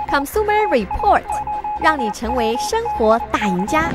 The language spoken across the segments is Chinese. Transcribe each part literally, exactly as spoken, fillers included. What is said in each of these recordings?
Consumer Report， 让你成为生活大赢家。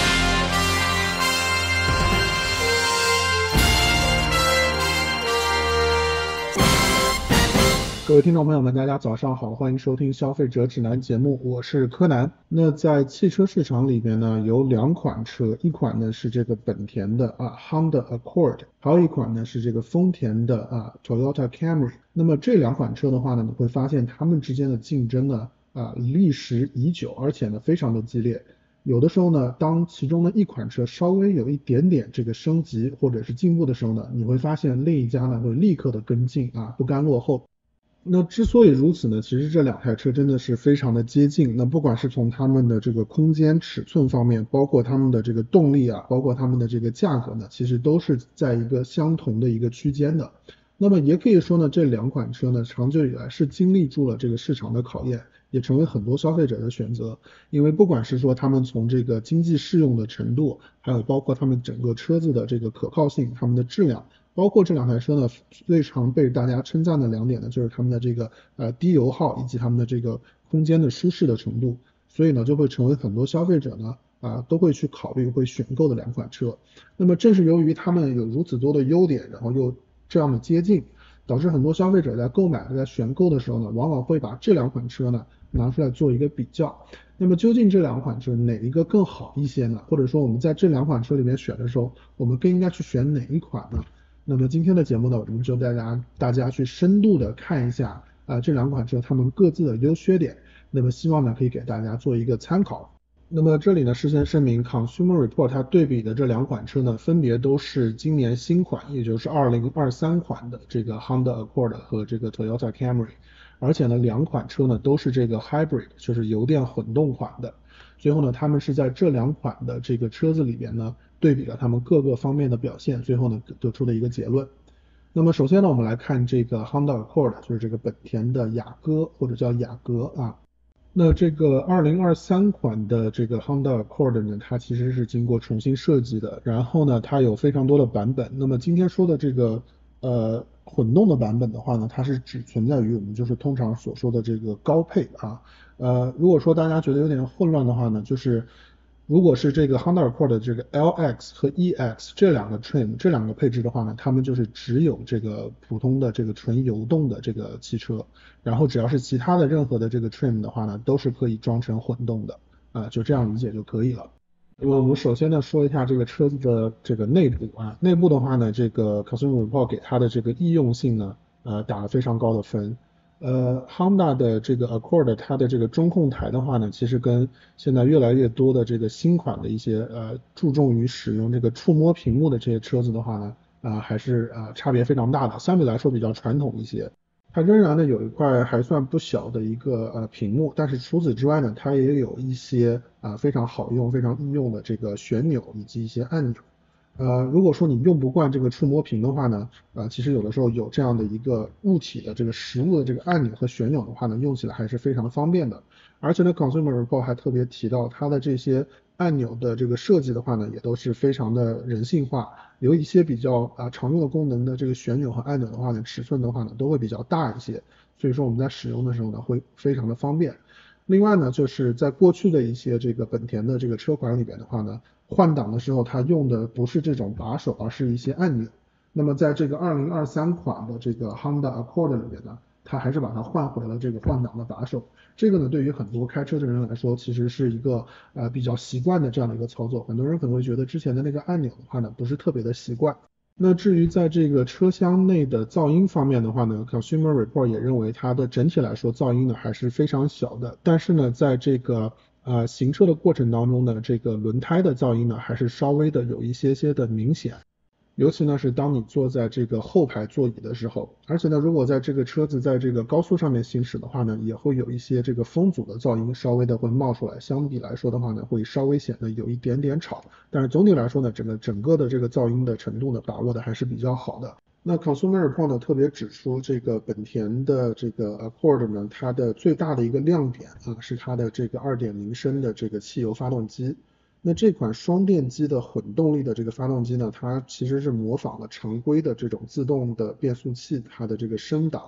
各位听众朋友们，大家早上好，欢迎收听消费者指南节目，我是柯南。那在汽车市场里边呢，有两款车，一款呢是这个本田的啊 Honda Accord， 还有一款呢是这个丰田的啊 Toyota Camry。那么这两款车的话呢，你会发现它们之间的竞争呢啊历时已久，而且呢非常的激烈。有的时候呢，当其中的一款车稍微有一点点这个升级或者是进步的时候呢，你会发现另一家呢会立刻的跟进啊，不甘落后。那之所以如此呢，其实这两台车真的是非常的接近，那不管是从它们的这个空间尺寸方面，包括它们的这个动力啊，包括它们的这个价格呢，其实都是在一个相同的一个区间的。那么也可以说呢，这两款车呢，长久以来是经历住了这个市场的考验，也成为很多消费者的选择。因为不管是说他们从这个经济适用的程度，还有包括他们整个车子的这个可靠性，他们的质量，包括这两台车呢，最常被大家称赞的两点呢，就是他们的这个呃低油耗以及他们的这个空间的舒适的程度，所以呢就会成为很多消费者呢啊、呃、都会去考虑会选购的两款车。那么正是由于他们有如此多的优点，然后又这样的接近，导致很多消费者在购买在选购的时候呢，往往会把这两款车呢拿出来做一个比较。那么究竟这两款车哪一个更好一些呢？或者说我们在这两款车里面选的时候，我们更应该去选哪一款呢？那么今天的节目呢，我们就带大家大家去深度的看一下啊、呃、这两款车它们各自的优缺点，那么希望呢可以给大家做一个参考。那么这里呢事先声明 Consumer Report 它对比的这两款车呢，分别都是今年新款，也就是二零二三款的这个 Honda Accord 和这个 Toyota Camry， 而且呢两款车呢都是这个 Hybrid， 就是油电混动款的。最后呢他们是在这两款的这个车子里边呢对比了他们各个方面的表现，最后呢得出了一个结论。那么首先呢我们来看这个 Honda Accord， 就是这个本田的雅阁或者叫雅阁啊。那这个二零二三款的这个 Honda Accord 呢，它其实是经过重新设计的，然后呢它有非常多的版本。那么今天说的这个呃混动的版本的话呢，它是只存在于我们就是通常所说的这个高配啊。呃如果说大家觉得有点混乱的话呢，就是如果是这个 Honda Accord 的这个 L X 和 E X 这两个 trim 这两个配置的话呢，它们就是只有这个普通的这个纯油动的这个汽车，然后只要是其他的任何的这个 trim 的话呢，都是可以装成混动的啊、呃，就这样理解就可以了。那么我们首先呢说一下这个车子的这个内部啊，内部的话呢，这个 Consumer Report 给它的这个易用性呢，呃打了非常高的分。呃 Honda 的这个 Accord 它的这个中控台的话呢，其实跟现在越来越多的这个新款的一些呃注重于使用这个触摸屏幕的这些车子的话呢，啊、呃、还是啊、呃、差别非常大的，相对来说比较传统一些。它仍然呢有一块还算不小的一个呃屏幕，但是除此之外呢，它也有一些啊、呃、非常好用、非常易用的这个旋钮以及一些按钮。呃，如果说你用不惯这个触摸屏的话呢，呃，其实有的时候有这样的一个物体的这个实物的这个按钮和旋钮的话呢，用起来还是非常方便的。而且呢 ，Consumer Report 还特别提到它的这些按钮的这个设计的话呢，也都是非常的人性化，有一些比较啊、呃、常用的功能的这个旋钮和按钮的话呢，尺寸的话呢都会比较大一些，所以说我们在使用的时候呢会非常的方便。另外呢，就是在过去的一些这个本田的这个车款里边的话呢，换挡的时候它用的不是这种把手，而是一些按钮。那么在这个二零二三款的这个 Honda Accord 里面呢，它还是把它换回了这个换挡的把手。这个呢，对于很多开车的人来说，其实是一个呃比较习惯的这样的一个操作。很多人可能会觉得之前的那个按钮的话呢，不是特别的习惯。那至于在这个车厢内的噪音方面的话呢 ，Consumer Report 也认为它的整体来说噪音呢还是非常小的，但是呢，在这个呃行车的过程当中呢，这个轮胎的噪音呢还是稍微的有一些些的明显。尤其呢是当你坐在这个后排座椅的时候，而且呢如果在这个车子在这个高速上面行驶的话呢，也会有一些这个风阻的噪音稍微的会冒出来，相比来说的话呢会稍微显得有一点点吵，但是总体来说呢整个整个的这个噪音的程度呢把握的还是比较好的。那 Consumer Report 呢特别指出这个本田的这个 Accord 呢，它的最大的一个亮点啊是它的这个 二点零 升的这个汽油发动机。那这款双电机的混动力的这个发动机呢，它其实是模仿了常规的这种自动的变速器它的这个升档，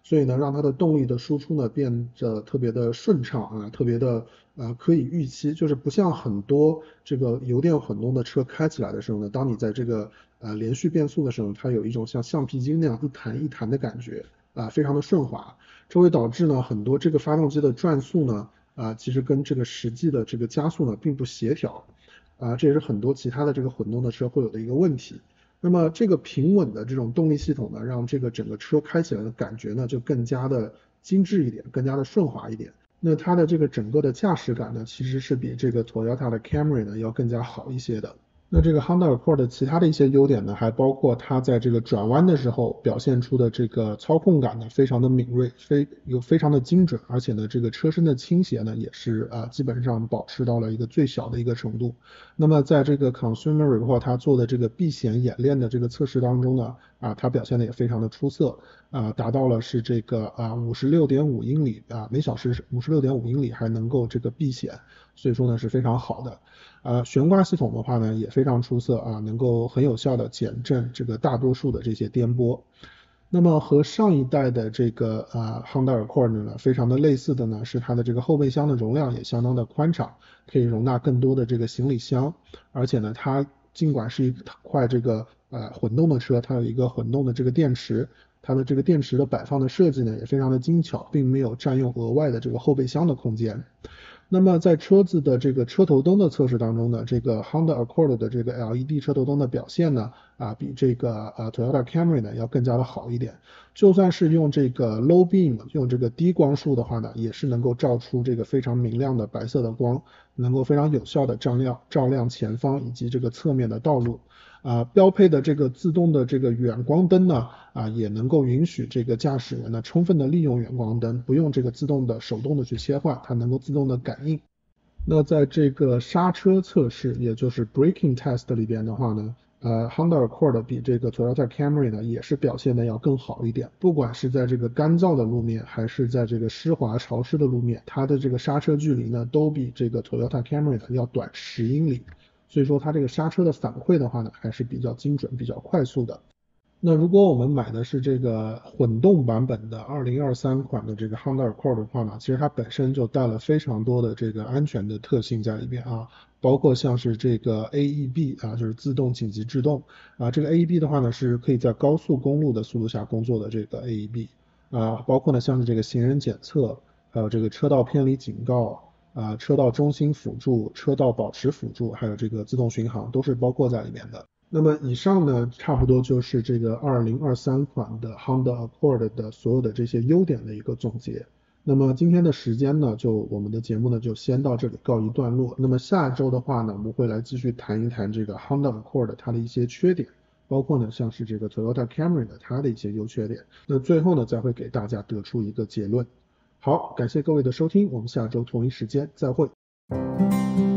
所以呢，让它的动力的输出呢变得特别的顺畅啊，特别的呃可以预期，就是不像很多这个油电混动的车开起来的时候呢，当你在这个呃连续变速的时候，它有一种像橡皮筋那样一弹一弹的感觉啊，非常的顺滑，这会导致呢很多这个发动机的转速呢啊其实跟这个实际的这个加速呢并不协调啊，这也是很多其他的这个混动的车会有的一个问题。那么这个平稳的这种动力系统呢，让这个整个车开起来的感觉呢就更加的精致一点，更加的顺滑一点。那它的这个整个的驾驶感呢，其实是比这个 Toyota 的 Camry 呢要更加好一些的。那这个 Honda Accord 的其他的一些优点呢，还包括它在这个转弯的时候表现出的这个操控感呢，非常的敏锐，非有非常的精准，而且呢，这个车身的倾斜呢，也是啊基本上保持到了一个最小的一个程度。那么在这个 Consumer Report 它做的这个避险演练的这个测试当中呢，啊它表现的也非常的出色，啊达到了是这个啊五十六点五英里啊每小时五十六点五英里还能够这个避险，所以说呢是非常好的。呃，悬挂系统的话呢也非常出色啊，能够很有效的减震这个大多数的这些颠簸。那么和上一代的这个呃 Honda Accord 呢非常的类似的呢是它的这个后备箱的容量也相当的宽敞，可以容纳更多的这个行李箱，而且呢它尽管是一块这个呃混动的车，它有一个混动的这个电池，它的这个电池的摆放的设计呢也非常的精巧，并没有占用额外的这个后备箱的空间。那么在车子的这个车头灯的测试当中呢，这个 Honda Accord 的这个 L E D 车头灯的表现呢，啊比这个呃 Toyota Camry 呢要更加的好一点。就算是用这个 low beam 用这个低光束的话呢，也是能够照出这个非常明亮的白色的光，能够非常有效的照亮照亮前方以及这个侧面的道路。啊，标配的这个自动的这个远光灯呢，啊，也能够允许这个驾驶员呢充分的利用远光灯，不用这个自动的手动的去切换，它能够自动的感应。那在这个刹车测试，也就是 braking test 里边的话呢，呃 Honda Accord 比这个 Toyota Camry 呢也是表现的要更好一点，不管是在这个干燥的路面，还是在这个湿滑潮湿的路面，它的这个刹车距离呢都比这个 Toyota Camry 呢要短十英里。所以说它这个刹车的反馈的话呢，还是比较精准、比较快速的。那如果我们买的是这个混动版本的二零二三款的这个 Honda Accord 的话呢，其实它本身就带了非常多的这个安全的特性在里边啊，包括像是这个 A E B 啊，就是自动紧急制动啊，这个 A E B 的话呢是可以在高速公路的速度下工作的这个 A E B 啊，包括呢像是这个行人检测，还有这个车道偏离警告。啊，车道中心辅助、车道保持辅助，还有这个自动巡航都是包括在里面的。那么以上呢，差不多就是这个二零二三款的 Honda Accord 的所有的这些优点的一个总结。那么今天的时间呢，就我们的节目呢就先到这里告一段落。那么下周的话呢，我们会来继续谈一谈这个 Honda Accord 它的一些缺点，包括呢像是这个 Toyota Camry 的它的一些优缺点。那最后呢，再会给大家得出一个结论。好，感谢各位的收听，我们下周同一时间再会。